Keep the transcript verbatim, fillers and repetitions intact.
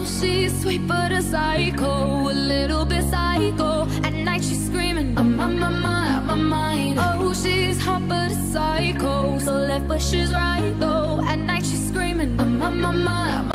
she's sweet but a psycho, a little bit psycho. At night she's screaming, I'm on my mind, out my mind. Oh, she's hot but a psycho, so left but she's right though. At night she's screaming, I'm on my mind, out my mind.